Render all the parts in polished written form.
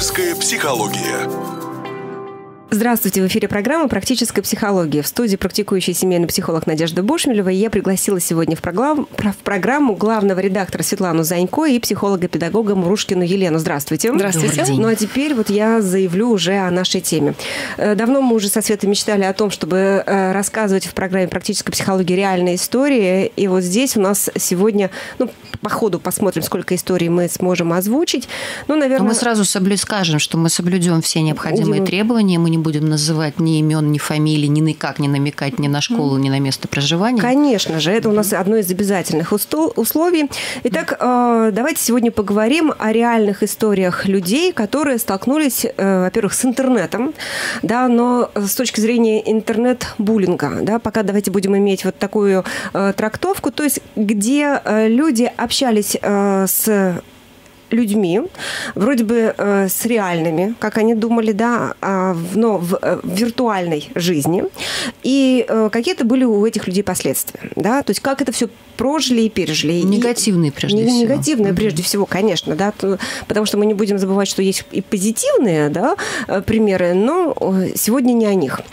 Практическая психология. Здравствуйте, в эфире программа «Практическая психология». В студии практикующий семейный психолог Надежда Бушмелева. И я пригласила сегодня в программу главного редактора Светлану Занько и психолога-педагога Мурушкину Елену. Здравствуйте. Здравствуйте. Ну а теперь вот я заявлю уже о нашей теме. Давно мы уже со Светой мечтали о том, чтобы рассказывать в программе «Практическая психология» реальные истории. И вот здесь у нас сегодня, по ходу посмотрим, сколько историй мы сможем озвучить. Наверное... Мы сразу скажем, что мы соблюдем все необходимые требования. Мы не будем называть ни имен, ни фамилий, ни никак не намекать ни на школу, ни на место проживания. Конечно же, это у нас одно из обязательных условий. Итак, давайте сегодня поговорим о реальных историях людей, которые столкнулись, во-первых, с интернетом, да, но с точки зрения интернет-буллинга, да, пока давайте будем иметь вот такую трактовку, то есть где люди общались с людьми, вроде бы с реальными, как они думали, да, но в виртуальной жизни. И какие-то были у этих людей последствия, да, то есть как это все прожили и пережили. Негативные, прежде всего. Негативные, прежде всего, конечно, да, потому что мы не будем забывать, что есть и позитивные, да, примеры, но сегодня не о них.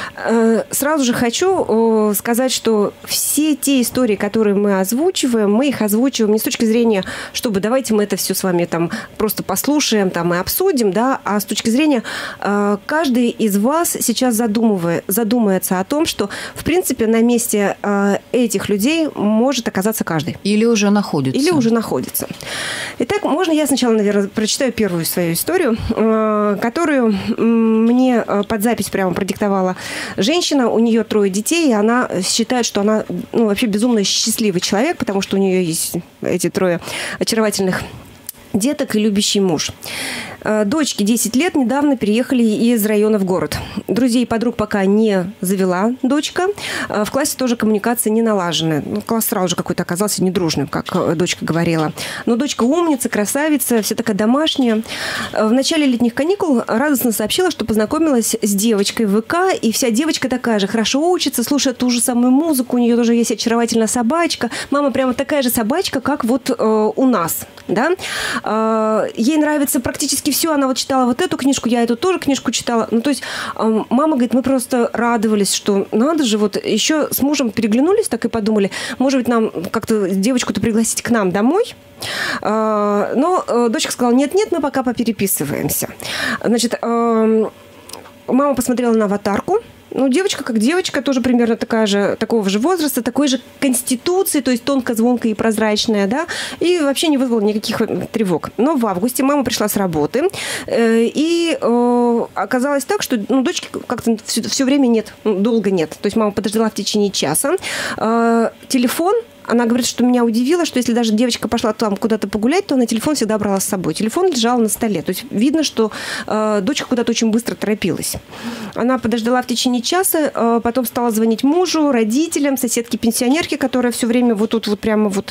Сразу же хочу сказать, что все те истории, которые мы озвучиваем, мы их озвучиваем не с точки зрения, чтобы давайте мы это все с вами там просто послушаем там, и обсудим, да, а с точки зрения каждый из вас сейчас задумается о том, что, в принципе, на месте этих людей может оказаться каждый. Или уже находится. Итак, можно я сначала, наверное, прочитаю первую свою историю, которую мне под запись прямо продиктовала женщина. У нее 3 детей, и она считает, что она вообще безумно счастливый человек, потому что у нее есть эти 3 очаровательных деток и любящий муж. Дочке 10 лет, недавно переехали из района в город. Друзей и подруг пока не завела дочка. В классе тоже коммуникация не налажена. Класс сразу же какой-то оказался недружным, как дочка говорила. Но дочка умница, красавица, вся такая домашняя. В начале летних каникул радостно сообщила, что познакомилась с девочкой в ВК, и вся девочка такая же, хорошо учится, слушает ту же самую музыку, у нее тоже есть очаровательная собачка. Мама прямо такая же собачка, как вот у нас, да? Ей нравится практически все. Она вот читала вот эту книжку, я эту тоже книжку читала. То есть мама говорит, мы просто радовались, что надо же, вот еще с мужем переглянулись, так и подумали, может быть, нам как-то девочку-то пригласить к нам домой. Но дочка сказала, нет-нет, мы пока попереписываемся. Значит, мама посмотрела на аватарку. Девочка как девочка, тоже примерно такого же возраста, такой же конституции, то есть тонко, звонкая и прозрачная, да, и вообще не вызвала никаких тревог. Но в августе мама пришла с работы, и оказалось так, что дочки как-то все время нет, долго нет. То есть мама подождала в течение часа. Телефон. Она говорит, что меня удивило, что если даже девочка пошла там куда-то погулять, то она телефон всегда брала с собой. Телефон лежал на столе. То есть видно, что дочка куда-то очень быстро торопилась. Она подождала в течение часа, потом стала звонить мужу, родителям, соседке-пенсионерке, которая все время вот тут вот прямо вот...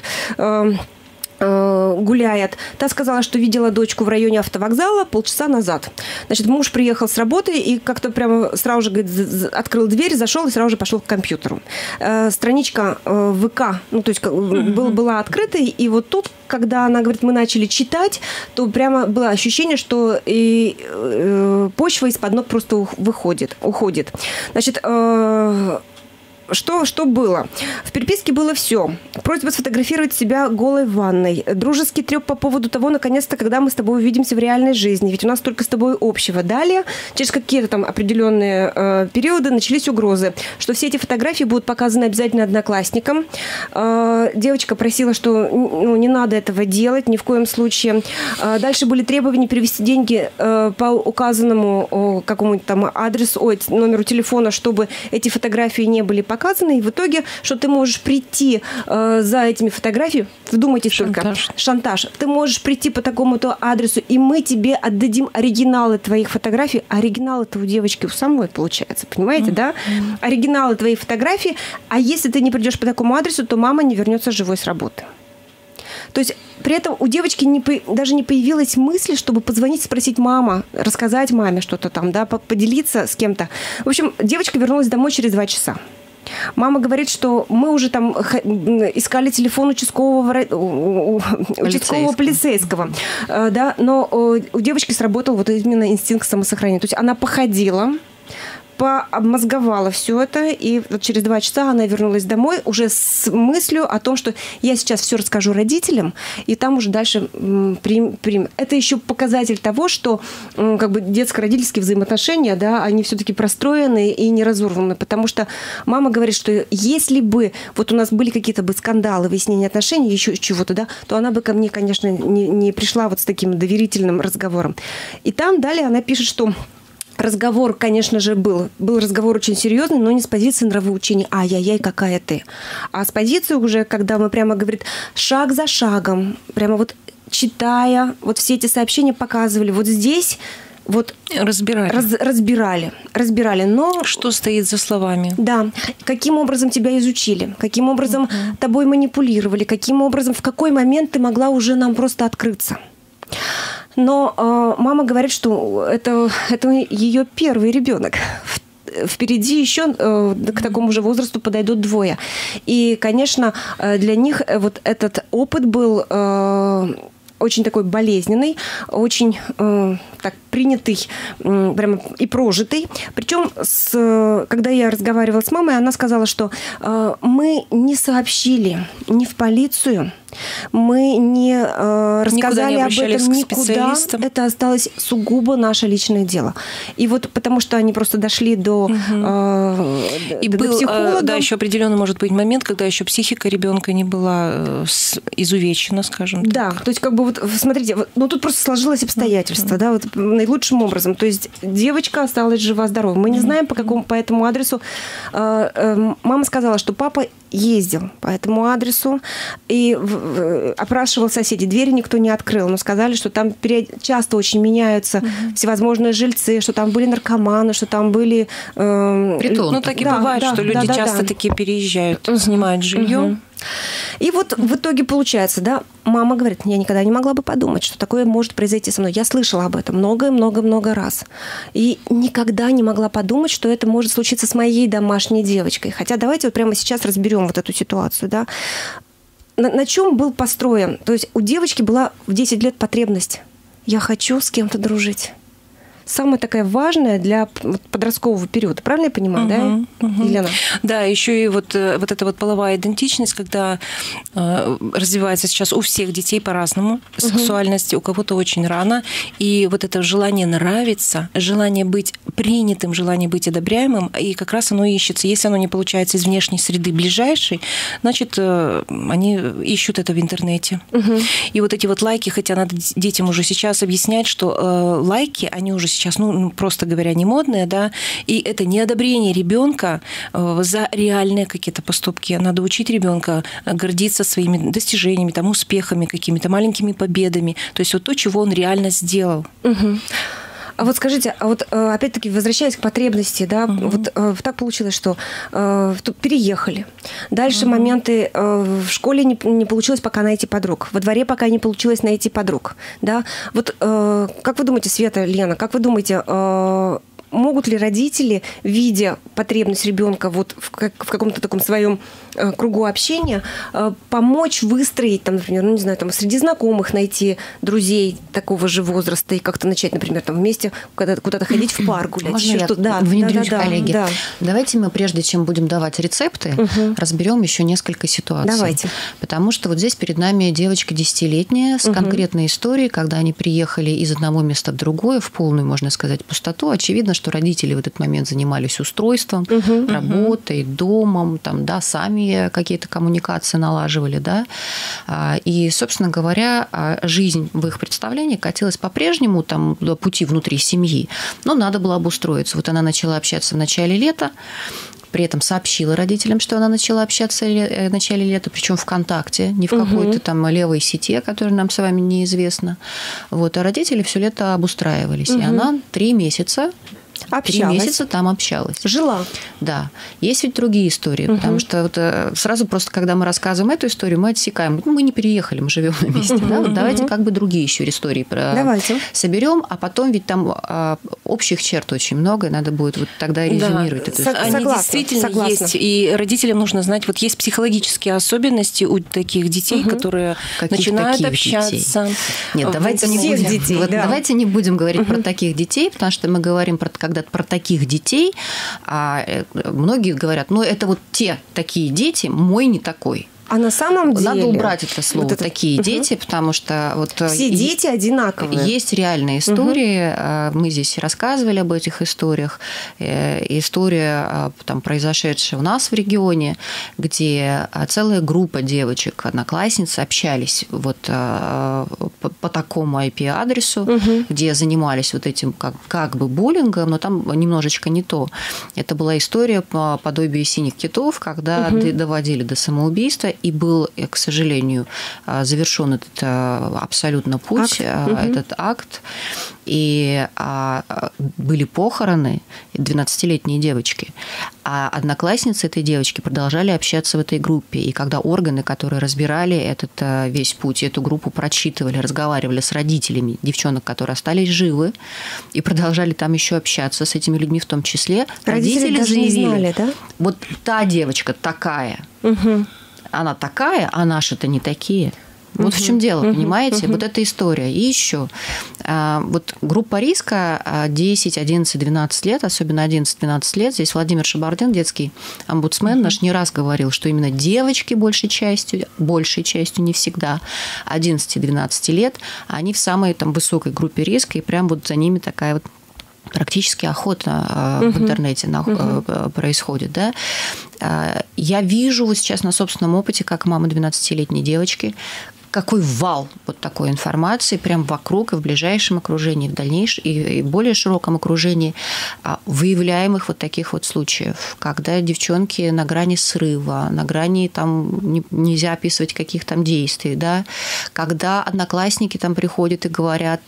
гуляет. Та сказала, что видела дочку в районе автовокзала полчаса назад. Значит, муж приехал с работы и как-то прямо сразу же, говорит, открыл дверь, зашел и сразу же пошел к компьютеру. Страничка ВК, то есть была открыта, и вот тут, когда она говорит, мы начали читать, то прямо было ощущение, что почва из-под ног просто уходит. Значит, что было? В переписке было все. Просьба сфотографировать себя голой в ванной. Дружеский треп по поводу того, наконец-то, когда мы с тобой увидимся в реальной жизни. Ведь у нас только с тобой общего. Далее, через какие-то там определенные периоды начались угрозы, что все эти фотографии будут показаны обязательно одноклассникам. Девочка просила, что не надо этого делать ни в коем случае. Дальше были требования перевести деньги по указанному какому-нибудь там адресу, номеру телефона, чтобы эти фотографии не были показаны. И в итоге, что ты можешь прийти за этими фотографиями, вдумайтесь только, шантаж. Ты можешь прийти по такому-то адресу, и мы тебе отдадим оригиналы твоих фотографий. Оригиналы-то у девочки у самой получается, понимаете, да? Оригиналы твоей фотографии, а если ты не придешь по такому адресу, то мама не вернется живой с работы. То есть при этом у девочки даже не появилась мысль, чтобы позвонить, спросить мама, рассказать маме что-то там, да, поделиться с кем-то. В общем, девочка вернулась домой через 2 часа. Мама говорит, что мы уже там искали телефон участкового полицейского, да, но у девочки сработал вот именно инстинкт самосохранения. То есть она походила, пообмозговала все это, и вот через 2 часа она вернулась домой уже с мыслью о том, что я сейчас все расскажу родителям, и там уже дальше примем. Это еще показатель того, что как бы детско-родительские взаимоотношения, да, они все-таки простроены и не разорваны, потому что мама говорит, что если бы вот у нас были какие-то бы скандалы, выяснения отношений, еще чего-то, да, то она бы ко мне, конечно, не пришла вот с таким доверительным разговором. И там далее она пишет, что разговор, конечно же, был разговор очень серьезный, но не с позиции нравоучения. Ай-яй-яй, какая ты. А с позиции уже, когда мы прямо, говорит, шаг за шагом, прямо вот читая, вот все эти сообщения показывали. Вот здесь вот разбирали. Но что стоит за словами? Да. Каким образом тебя изучили? Каким образом тобой манипулировали? Каким образом, в какой момент ты могла уже нам просто открыться? Но мама говорит, что это ее первый ребенок. Впереди еще к такому же возрасту подойдут 2. И, конечно, для них вот этот опыт был очень такой болезненный, очень так принятый прямо и прожитый. Причем, когда я разговаривала с мамой, она сказала, что мы не сообщили ни в полицию, мы не рассказали об этом никуда. Это осталось сугубо наше личное дело. И вот потому что они просто дошли до психолога. Да, еще определенный может быть момент, когда еще психика ребенка не была изувечена, скажем так. Да, то есть как бы вот смотрите, ну тут просто сложилось обстоятельство, да, вот наилучшим образом. То есть девочка осталась жива-здорова. Мы не знаем, по этому адресу. Мама сказала, что папа ездил по этому адресу и опрашивал соседей. Двери никто не открыл, но сказали, что там часто очень меняются всевозможные жильцы, что там были наркоманы, что там были... Ну, так и бывает, что люди часто таки переезжают, снимают жилье. И вот в итоге получается, да, мама говорит, я никогда не могла бы подумать, что такое может произойти со мной. Я слышала об этом много-много-много раз. И никогда не могла подумать, что это может случиться с моей домашней девочкой. Хотя давайте вот прямо сейчас разберем вот эту ситуацию, да. На чем был построен? То есть у девочки была в 10 лет потребность. Я хочу с кем-то дружить. Самая такая важная для подросткового периода. Правильно я понимаю, да, Елена? Да, еще и вот эта вот половая идентичность, когда развивается сейчас у всех детей по-разному, сексуальность у кого-то очень рано, и вот это желание нравиться, желание быть принятым, желание быть одобряемым, и как раз оно ищется. Если оно не получается из внешней среды ближайшей, значит, они ищут это в интернете. И вот эти вот лайки, хотя надо детям уже сейчас объяснять, что лайки, они уже сейчас, ну, просто говоря, не модные, да, и это не одобрение ребенка за реальные какие-то поступки. Надо учить ребенка гордиться своими достижениями, там, успехами, какими-то маленькими победами. То есть вот то, чего он реально сделал. А вот скажите, опять-таки, возвращаясь к потребности, да, вот так получилось, что переехали. Дальше моменты в школе не получилось пока найти подруг, во дворе пока не получилось найти подруг, да. Вот как вы думаете, Света, Лена, как вы думаете, могут ли родители, видя потребность ребенка вот в каком-то таком своем кругу общения, помочь выстроить, там, например, ну, не знаю, там, среди знакомых найти друзей такого же возраста и как-то начать, например, там, вместе куда-то ходить в парк гулять? Можно я внедрюсь, коллеги? Да. Давайте мы, прежде чем будем давать рецепты, разберем еще несколько ситуаций. Давайте. Потому что вот здесь перед нами девочка 10-летняя с конкретной историей, когда они приехали из одного места в другое, в полную, можно сказать, пустоту. Очевидно, что родители в этот момент занимались устройством, работой, домом, там, да, сами какие-то коммуникации налаживали, да. И, собственно говоря, жизнь в их представлении катилась по-прежнему там, до пути внутри семьи, но надо было обустроиться. Вот она начала общаться в начале лета, при этом сообщила родителям, что она начала общаться в начале лета, причем ВКонтакте, не в какой-то там левой сети, которая нам с вами неизвестна. Вот, а родители все лето обустраивались. И она 3 месяца Общалась. 3 месяца там общалась. Жила. Да. Есть ведь другие истории, потому что вот сразу просто, когда мы рассказываем эту историю, мы отсекаем. Мы не переехали, мы живем на месте. Да? Вот давайте как бы другие еще истории соберем, а потом ведь там общих черт очень много, и надо будет вот тогда резюмировать эту историю. Они действительно есть, и родителям нужно знать, вот есть психологические особенности у таких детей, которые начинают общаться. Нет, давайте не будем говорить про таких детей, потому что мы говорим про таких детей, а многие говорят, это вот те такие дети, мой не такой. А на самом деле... Надо убрать это слово вот «такие дети», потому что... Вот все дети одинаковые. Есть реальные истории. Мы здесь рассказывали об этих историях. История, там, произошедшая у нас в регионе, где целая группа девочек, одноклассниц, общались вот по такому IP-адресу, где занимались вот этим как бы буллингом, но там немножечко не то. Это была история по подобию «Синих китов», когда доводили до самоубийства, и был, к сожалению, завершен этот абсолютно путь, этот акт. И были похороны 12-летней девочки. А одноклассницы этой девочки продолжали общаться в этой группе. И когда органы, которые разбирали этот весь путь, эту группу прочитывали, разговаривали с родителями девчонок, которые остались живы, и продолжали там еще общаться с этими людьми в том числе, родители даже заявили, не знали, да? Вот та девочка такая, она такая, а наши-то не такие. Вот в чем дело, понимаете? Вот эта история. И еще вот группа риска 10, 11, 12 лет, особенно 11-12 лет, здесь Владимир Шабардин, детский омбудсмен, наш не раз говорил, что именно девочки большей частью, не всегда, 11-12 лет, они в самой там высокой группе риска, и прям вот за ними такая вот практически охота в интернете происходит. Да? Я вижу вот сейчас на собственном опыте, как мама 12-летней девочки, какой вал вот такой информации прям вокруг и в ближайшем окружении, в дальнейшем и более широком окружении выявляемых вот таких вот случаев, когда девчонки на грани срыва, на грани там нельзя описывать каких там действий, да, когда одноклассники там приходят и говорят...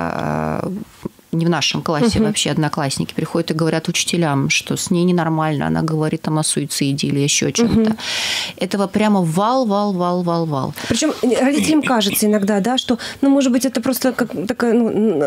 не в нашем классе вообще одноклассники приходят и говорят учителям, что с ней ненормально, она говорит там о суициде или еще о чем-то. Этого прямо вал. Причем родителям кажется иногда, да, что, может быть, это просто как такая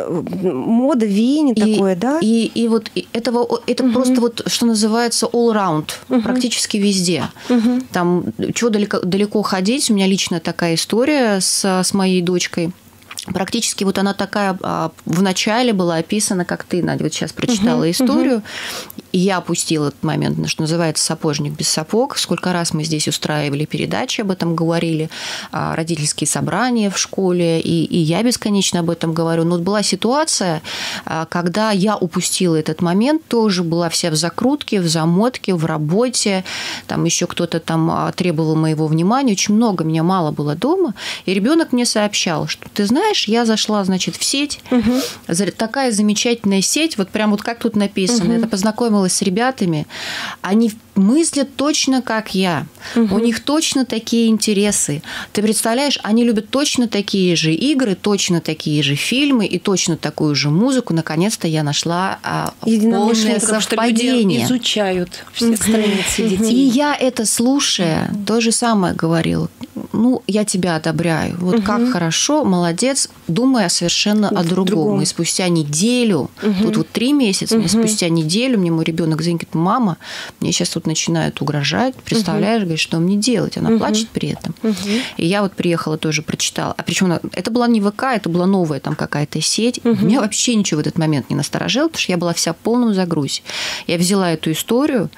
мода, веяние такое, да? И вот это просто вот, что называется, all round, практически везде. Там, чего далеко ходить, у меня лично такая история с моей дочкой. Практически вот она такая в начале была описана, как ты, Надя, вот сейчас прочитала историю, и я опустила этот момент, что называется «Сапожник без сапог». Сколько раз мы здесь устраивали передачи, об этом говорили, родительские собрания в школе, и я бесконечно об этом говорю. Но вот была ситуация, когда я упустила этот момент, тоже была вся в закрутке, в замотке, в работе, там еще кто-то там требовал моего внимания, очень много, меня мало было дома, и ребенок мне сообщал, что ты знаешь, я зашла, значит, в сеть, такая замечательная сеть, вот прям вот как тут написано, это познакомилась с ребятами, они мыслят точно как я, у них точно такие интересы, ты представляешь, они любят точно такие же игры, точно такие же фильмы и точно такую же музыку, наконец-то я нашла полное совпадение. Что люди изучают все страницы детей. И я это слушая, то же самое говорила, я тебя одобряю, вот как хорошо, молодец, думая совершенно о другом. И спустя неделю, тут вот 3 месяца, спустя неделю мне мой ребенок звонит, говорит, мама, мне сейчас тут начинают угрожать, представляешь, говорит, что мне делать? Она плачет при этом. И я вот приехала тоже, прочитала. А причем это была не ВК, это была новая там какая-то сеть. Меня вообще ничего в этот момент не насторожило, потому что я была вся в полном загрузе. Я взяла эту историю,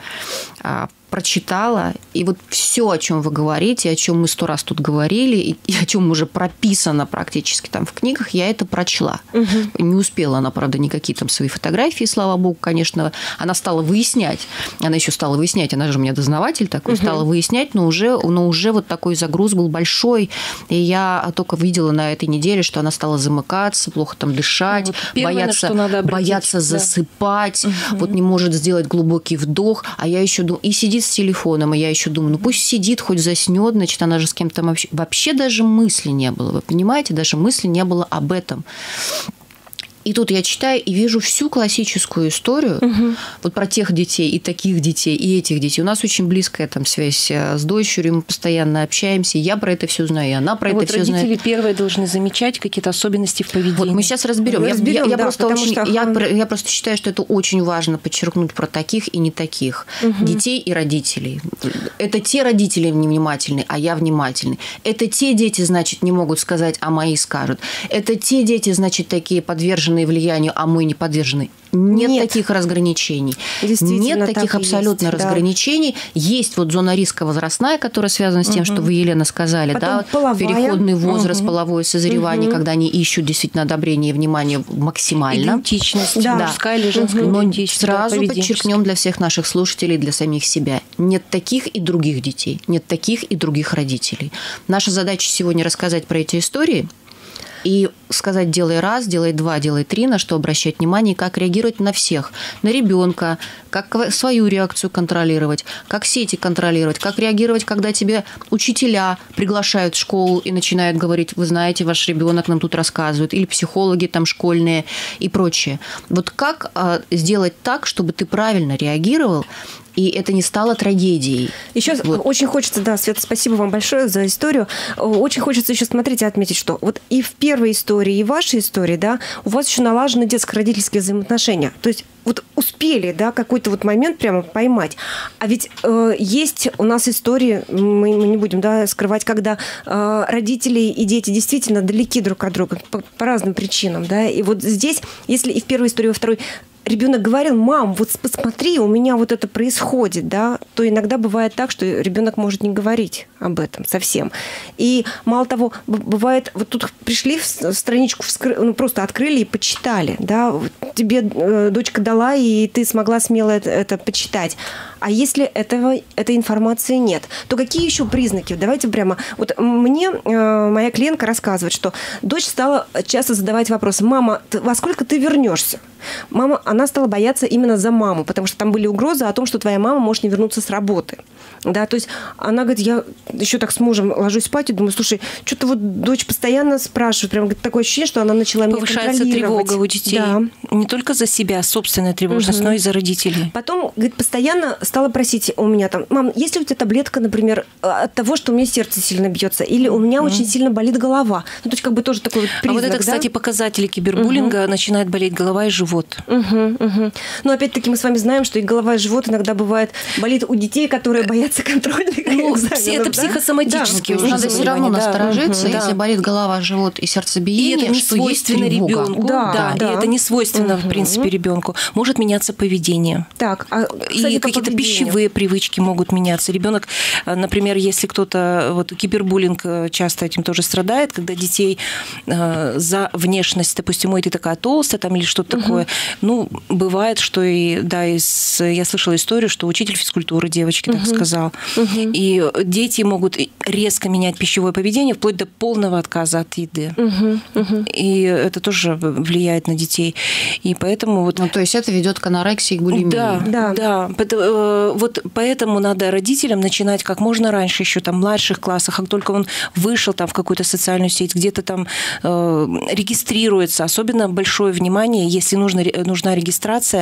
прочитала, и вот все, о чем вы говорите, о чем мы 100 раз тут говорили, и о чем уже прописано практически там в книгах, я это прочла. Не успела она, правда, никакие там свои фотографии, слава богу, конечно, она стала выяснять, она же у меня дознаватель такой, стала выяснять, но уже вот такой загруз был большой, и я только видела на этой неделе, что она стала замыкаться, плохо там дышать, бояться засыпать, вот не может сделать глубокий вдох, а я еще думаю, и сидит с телефоном, и я еще думаю, пусть сидит, хоть заснет, значит, она же с кем-то вообще даже мысли не было, вы понимаете, даже мысли не было об этом. И тут я читаю и вижу всю классическую историю вот про тех детей, и таких детей, и этих детей. У нас очень близкая там связь с дочерью, мы постоянно общаемся, я про это все знаю, и она про это все знает. Родители первые должны замечать какие-то особенности в поведении. Вот мы сейчас разберем. Я просто считаю, что это очень важно подчеркнуть про таких и не таких детей и родителей. Это те родители невнимательные, а я внимательный. Это те дети, значит, не могут сказать, а мои скажут. Это те дети, значит, такие подверженные влиянию, а мы не подвержены. Нет таких разграничений. Нет таких абсолютно разграничений. Есть вот зона риска возрастная, которая связана с тем, что вы, Елена, сказали, да, переходный возраст, половое созревание, когда они ищут действительно одобрение и внимание максимально. Идентичность, мужская или женская идентичность. Сразу подчеркнем для всех наших слушателей, для самих себя. Нет таких и других детей, нет таких и других родителей. Наша задача сегодня рассказать про эти истории и сказать: делай раз, делай два, делай три, на что обращать внимание, как реагировать на всех, на ребенка, как свою реакцию контролировать, как сети контролировать, как реагировать, когда тебе учителя приглашают в школу и начинают говорить: вы знаете, ваш ребенок нам тут рассказывает, или психологи там школьные и прочее. Вот как сделать так, чтобы ты правильно реагировал, и это не стало трагедией. Еще очень хочется, да, Света, спасибо вам большое за историю. Очень хочется еще, смотрите, отметить, что вот и в первой истории, и в вашей истории, да, у вас еще налажены детско-родительские взаимоотношения. То есть вот успели, да, какой-то вот момент прямо поймать. А ведь есть у нас истории, мы не будем, да, скрывать, когда родители и дети действительно далеки друг от друга по разным причинам, да. И вот здесь, если и в первой истории, и во второй ребенок говорил: мам, вот посмотри, у меня вот это происходит, да, то иногда бывает так, что ребенок может не говорить об этом совсем. И мало того, бывает, вот тут пришли в страничку, просто открыли и почитали, да, тебе дочка дала, и ты смогла смело это почитать. А если этой информации нет, то какие еще признаки? Давайте прямо... Вот мне моя клиентка рассказывает, что дочь стала часто задавать вопросы: мама, во сколько ты вернешься? Мама, она стала бояться именно за маму, потому что там были угрозы о том, что твоя мама может не вернуться с работы. Да, то есть она говорит: я еще так с мужем ложусь спать и думаю: слушай, что-то вот дочь постоянно спрашивает, прям такое ощущение, что она начала меня контролировать. Повышается тревога у детей. Да. Не только за себя, собственная тревожность, но и за родителей. Потом, говорит, постоянно стала просить у меня там: мам, есть ли у тебя таблетка, например, от того, что у меня сердце сильно бьется, или у меня очень сильно болит голова. Ну, то есть как бы тоже такой вот признак. А вот это, кстати, показатели кибербуллинга, начинает болеть голова и живот. Но опять-таки мы с вами знаем, что и голова, и живот иногда бывает болит у детей, которые боятся контрольных экзаменов. Это психосоматические уже. Надо все равно насторожиться, если болит голова, живот и сердцебиение, и это не свойственно ребенку. Да, и это не свойственно, в принципе, ребенку. Может меняться поведение. Так, и какие-то пищевые привычки могут меняться. Ребенок, например, если кто-то, вот кибербуллинг часто этим тоже страдает, когда детей за внешность, допустим: ой, ты такая толстая, там, или что-то такое. Ну, бывает, что и, да, я слышала историю, что учитель физкультуры девочки так сказал. И дети могут резко менять пищевое поведение вплоть до полного отказа от еды. И это тоже влияет на детей. И поэтому вот... Ну, то есть это ведет к анорексии и булимии. Да. Вот поэтому надо родителям начинать как можно раньше, еще там в младших классах, как только он вышел там в какую-то социальную сеть, где-то там регистрируется. Особенно большое внимание, если нужна регистрация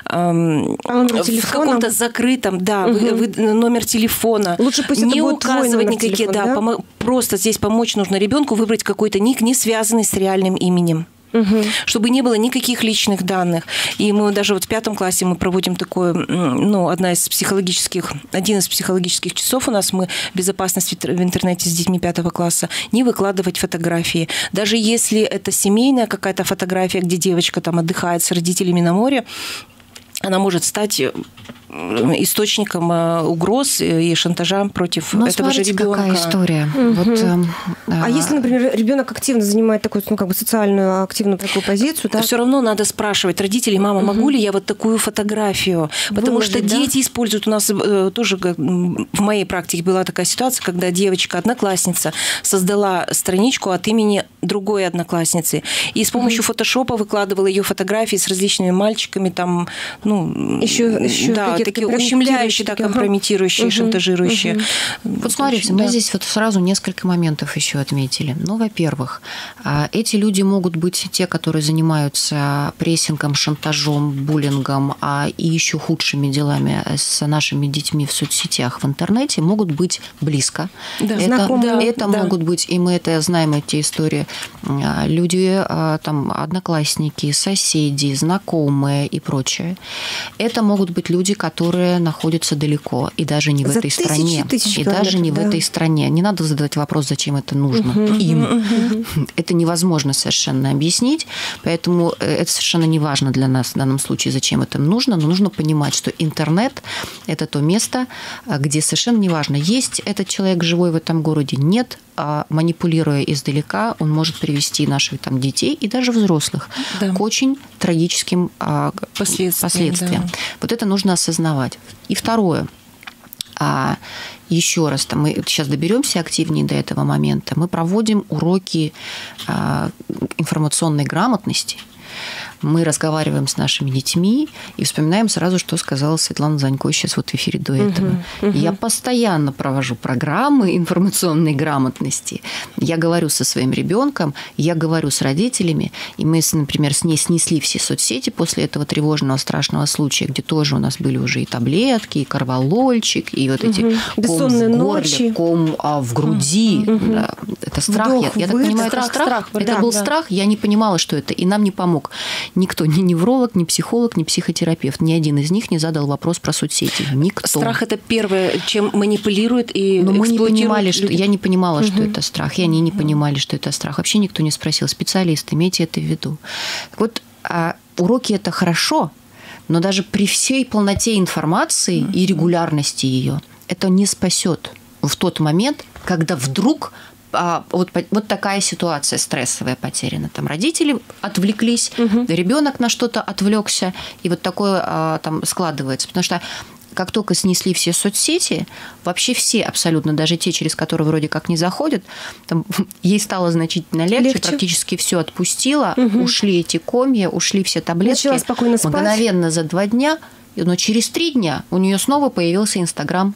в каком-то закрытом, номер телефона. Лучше пусть не это будет указывать никакие, телефона, да? Просто здесь помочь нужно ребенку выбрать какой-то ник, не связанный с реальным именем. Чтобы не было никаких личных данных. И мы даже вот в 5 классе мы проводим такое, один из психологических часов у нас, мы безопасность в интернете с детьми 5 класса, не выкладывать фотографии. Даже если это семейная какая-то фотография, где девочка там отдыхает с родителями на море, она может стать источником угроз и шантажа против этого же ребенка. Какая история. А если, например, ребенок активно занимает такую, социальную активную такую позицию, да? Все равно надо спрашивать родителей: мама, могу ли я вот такую фотографию? Потому что дети используют. У нас тоже в моей практике была такая ситуация, когда девочка-одноклассница создала страничку от имени другой одноклассницы. И с помощью фотошопа выкладывала ее фотографии с различными мальчиками, там, еще да, такие ущемляющие, да, компрометирующие, шантажирующие. Вот смотрите, мы здесь вот сразу несколько моментов еще отметили. Ну, во-первых, эти люди могут быть те, которые занимаются прессингом, шантажом, буллингом, и еще худшими делами с нашими детьми в соцсетях, в интернете, могут быть близко. Да, это могут быть, и мы это знаем, эти истории, люди, там, одноклассники, соседи, знакомые и прочее. Это могут быть люди, которые находятся далеко, и даже не в этой стране. И даже не в этой стране. Не надо задавать вопрос, зачем это нужно им. Это невозможно совершенно объяснить, поэтому это совершенно не важно для нас в данном случае, зачем это нужно, но нужно понимать, что интернет – это то место, где совершенно неважно, есть этот человек живой в этом городе, нет, манипулируя издалека, он может привести наших там детей и даже взрослых к очень трагическим последствиям. Да. Вот это нужно осознавать. И второе. Еще раз, мы сейчас доберемся активнее до этого момента. Мы проводим уроки информационной грамотности. Мы разговариваем с нашими детьми и вспоминаем сразу, что сказала Светлана Занько сейчас вот в эфире до этого. Я постоянно провожу программы информационной грамотности. Я говорю со своим ребенком, я говорю с родителями, и мы, например, с ней снесли все соцсети после этого тревожного, страшного случая, где тоже у нас были уже и таблетки, и корвалольчик, и вот эти ком в горле, ком в груди. Да, это страх. Я так понимаю, это страх. Это был страх, я не понимала, что это, и нам не помог. Никто, ни невролог, ни психолог, ни психотерапевт, ни один из них не задал вопрос про соцсети. Никто. Страх – это первое, чем манипулирует и Но мы не понимали, что я не понимала, что это страх, и они не понимали, что это страх. Вообще никто не спросил. Специалисты, имейте это в виду. Вот уроки – это хорошо, но даже при всей полноте информации и регулярности ее это не спасет в тот момент, когда вдруг вот такая ситуация стрессовая, потеряна. Там родители отвлеклись, ребенок на что-то отвлекся, и вот такое там складывается. Потому что как только снесли все соцсети, вообще все абсолютно, даже те, через которые вроде как не заходят, там, ей стало значительно легче, практически все отпустила, ушли эти комья, ушли все таблетки. Начала спокойно спать. Мгновенно за 2 дня, но через 3 дня у нее снова появился Инстаграм.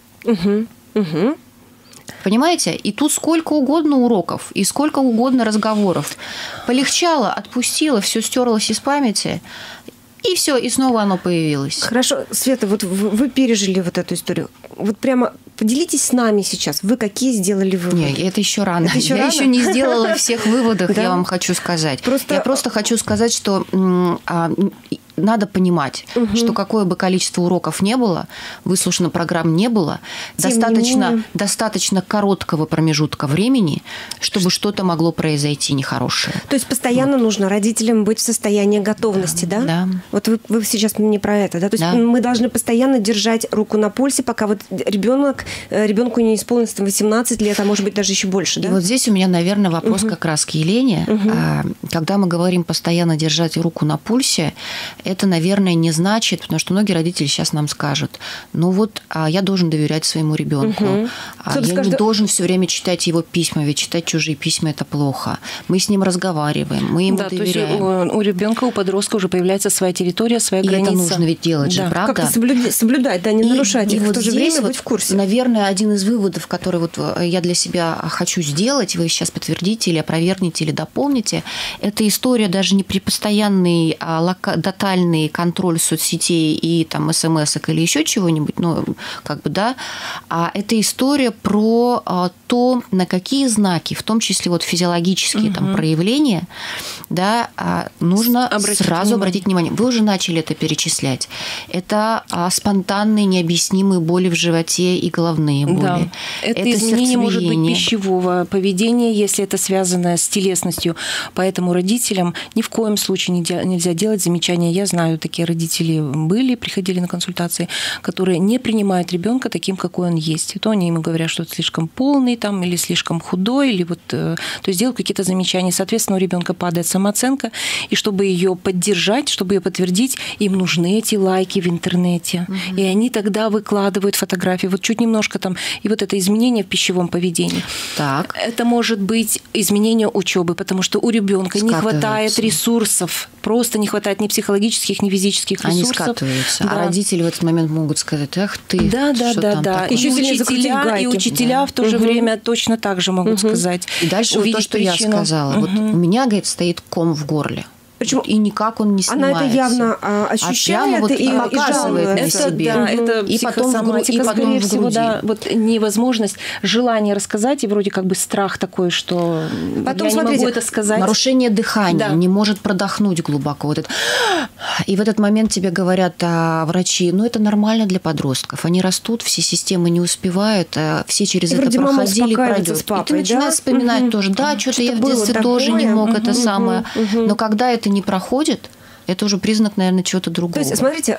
Понимаете? И тут сколько угодно уроков, и сколько угодно разговоров. Полегчало, отпустила, все стерлось из памяти, и все, и снова оно появилось. Хорошо, Света, вот вы пережили вот эту историю. Вот прямо поделитесь с нами сейчас. Вы какие сделали выводы? Нет, это еще рано. Я еще не сделала всех выводов, я вам хочу сказать. Я просто хочу сказать, что надо понимать, что какое бы количество уроков не было, выслушано программ не было, достаточно короткого промежутка времени, чтобы что-то могло произойти нехорошее. То есть постоянно нужно родителям быть в состоянии готовности, да? Да. Вот вы сейчас мне про это, да? То есть мы должны постоянно держать руку на пульсе, пока вот ребенку не исполнится 18 лет, а может быть даже еще больше, да? И вот здесь у меня, наверное, вопрос как раз к Елене. Когда мы говорим постоянно держать руку на пульсе, это, наверное, не значит, потому что многие родители сейчас нам скажут, ну вот, я должен доверять своему ребенку, я не должен все время читать его письма, ведь читать чужие письма – это плохо. Мы с ним разговариваем, мы ему доверяем. То есть у ребенка, у подростка уже появляется своя территория, своя граница. И это нужно ведь делать же, правда? Как-то соблюдать, да, не нарушать их, в то же время быть в курсе. Наверное, один из выводов, который вот я для себя хочу сделать, вы сейчас подтвердите или опровергнете, или дополните, это история даже не при постоянный тотальный контроль соцсетей и там смс-ок или еще чего-нибудь, а это история про то, на какие знаки, в том числе вот физиологические там проявления, да, нужно сразу обратить внимание. Вы уже начали это перечислять. Это спонтанные необъяснимые боли в животе и головные боли. Да. Это изменение может быть пищевого поведения, если это связано с телесностью. Поэтому родителям ни в коем случае нельзя делать замечания. Я я знаю, такие родители приходили на консультации, которые не принимают ребенка таким, какой он есть. И то они ему говорят, что это слишком полный там, или слишком худой, или вот, то есть делают какие-то замечания. Соответственно, у ребенка падает самооценка, и чтобы ее поддержать, чтобы ее подтвердить, им нужны эти лайки в интернете. И они тогда выкладывают фотографии. Вот чуть немножко там, и вот это изменение в пищевом поведении. Так. Это может быть изменение учебы, потому что у ребенка не хватает ресурсов, просто не хватает ни психологических, ни физических ресурсов. Они скатываются. Да. А родители в этот момент могут сказать: ах ты, да. Еще И учителя в то же время точно так же могут сказать. И дальше вот то, что я сказала. Вот у меня, говорит, стоит ком в горле. Почему? И никак он не снимается. Она это явно ощущает вот и показывает на это, себе. Да, это и психосоматика, потом скорее в всего, груди. да. Вот невозможность, желание рассказать, и вроде как бы страх такой, что потом, я не могу это сказать. Нарушение дыхания, не может продохнуть глубоко. Вот это. И в этот момент тебе говорят врачи: ну это нормально для подростков. Они растут, все системы не успевают, все через это проходили, пройдет. Папой, и ты начинаешь вспоминать тоже, что-то я в детстве тоже не мог это самое. Но когда это не проходит, это уже признак, наверное, чего-то другого. То есть, смотрите,